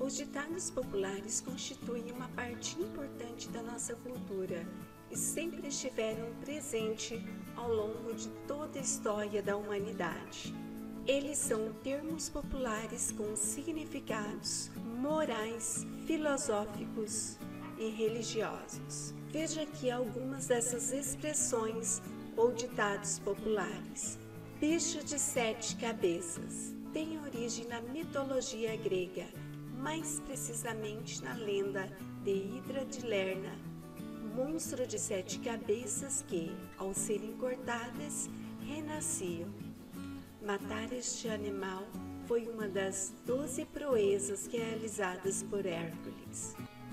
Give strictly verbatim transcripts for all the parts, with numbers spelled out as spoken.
Os ditados populares constituem uma parte importante da nossa cultura e sempre estiveram presentes ao longo de toda a história da humanidade. Eles são termos populares com significados morais, filosóficos e religiosos. Veja aqui algumas dessas expressões ou ditados populares. Bicho de sete cabeças tem origem na mitologia grega, mais precisamente na lenda de Hidra de Lerna, monstro de sete cabeças que, ao serem cortadas, renasciam. Matar este animal foi uma das doze proezas realizadas por Hércules.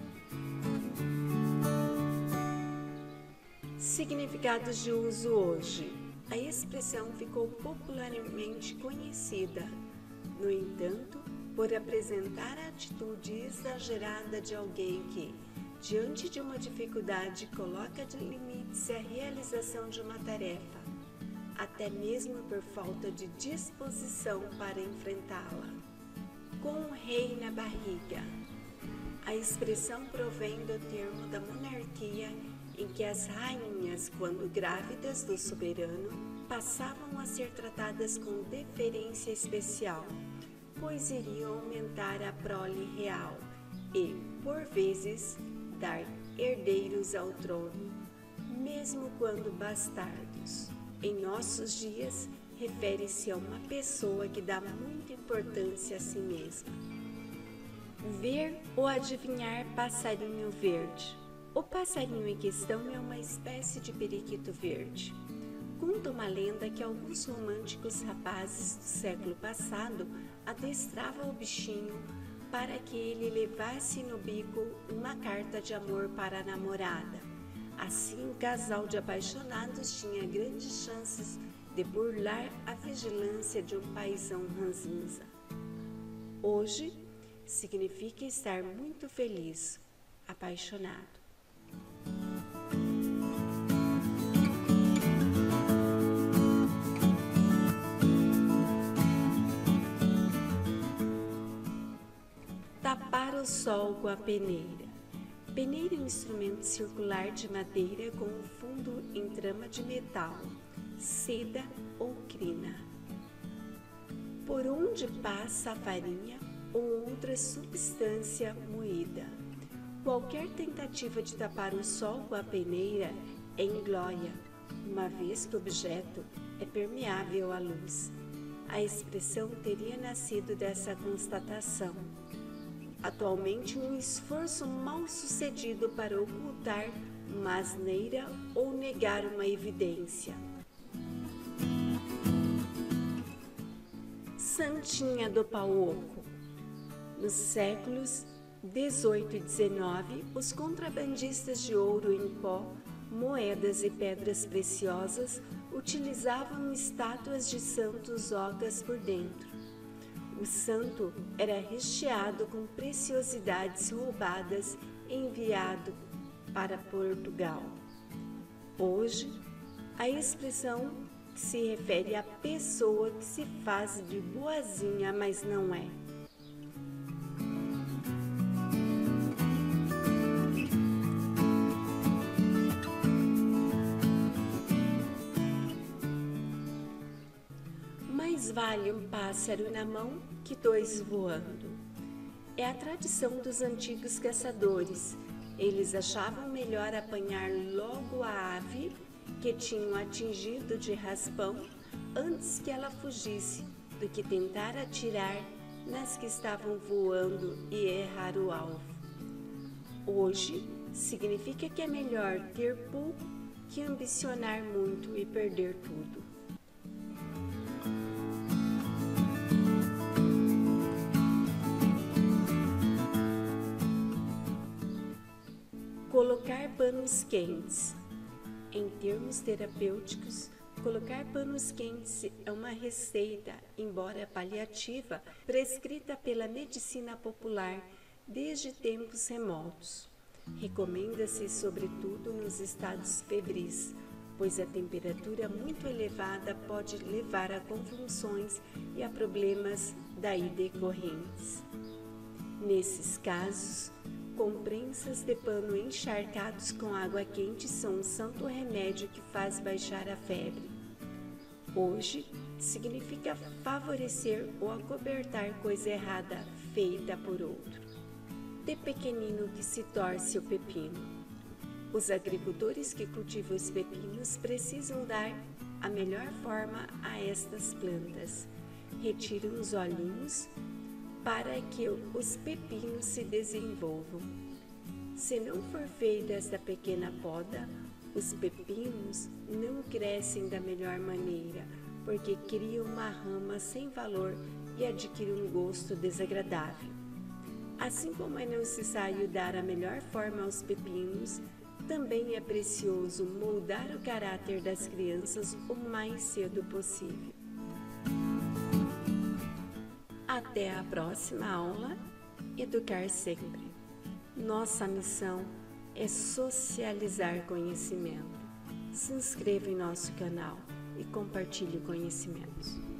Significados de uso hoje. A expressão ficou popularmente conhecida, no entanto, por apresentar a atitude exagerada de alguém que, diante de uma dificuldade, coloca de limites à realização de uma tarefa, até mesmo por falta de disposição para enfrentá-la. Com o rei na barriga. A expressão provém do termo da monarquia, em que as rainhas, quando grávidas do soberano, passavam a ser tratadas com deferência especial, pois iriam aumentar a prole real e, por vezes, dar herdeiros ao trono, mesmo quando bastardos. Em nossos dias, refere-se a uma pessoa que dá muita importância a si mesma. Ver ou adivinhar passarinho verde. O passarinho em questão é uma espécie de periquito verde. Conta uma lenda que alguns românticos rapazes do século passado adestravam o bichinho para que ele levasse no bico uma carta de amor para a namorada. Assim, o casal de apaixonados tinha grandes chances de burlar a vigilância de um paizão ranzinza. Hoje, significa estar muito feliz, apaixonado. Tapar o sol com a peneira. Peneira é um instrumento circular de madeira com um fundo em trama de metal, seda ou crina, por onde passa a farinha ou outra substância moída. Qualquer tentativa de tapar o sol com a peneira é inglória, uma vez que o objeto é permeável à luz. A expressão teria nascido dessa constatação. Atualmente, um esforço mal sucedido para ocultar uma asneira ou negar uma evidência. Santinha do pau oco. Nos séculos dezoito e dezenove, os contrabandistas de ouro em pó, moedas e pedras preciosas utilizavam estátuas de santos ocas por dentro. O santo era recheado com preciosidades roubadas e enviado para Portugal. Hoje, a expressão se refere à pessoa que se faz de boazinha, mas não é. Mais vale um pássaro na mão que dois voando. É a tradição dos antigos caçadores. Eles achavam melhor apanhar logo a ave que tinham atingido de raspão antes que ela fugisse, do que tentar atirar nas que estavam voando e errar o alvo. Hoje, significa que é melhor ter pouco que ambicionar muito e perder tudo. Colocar panos quentes. Em termos terapêuticos, colocar panos quentes é uma receita, embora paliativa, prescrita pela medicina popular desde tempos remotos. Recomenda-se sobretudo nos estados febris, pois a temperatura muito elevada pode levar a convulsões e a problemas daí decorrentes. Nesses casos, comprensas de pano encharcados com água quente são um santo remédio que faz baixar a febre. Hoje significa favorecer ou acobertar coisa errada feita por outro. De pequenino que se torce o pepino. Os agricultores que cultivam os pepinos precisam dar a melhor forma a estas plantas. Retiram os olhinhos para que os pepinos se desenvolvam. Se não for feita esta pequena poda, os pepinos não crescem da melhor maneira, porque criam uma rama sem valor e adquirem um gosto desagradável. Assim como é necessário dar a melhor forma aos pepinos, também é precioso moldar o caráter das crianças o mais cedo possível. Até a próxima aula, Educar Sempre. Nossa missão é socializar conhecimento. Se inscreva em nosso canal e compartilhe conhecimentos.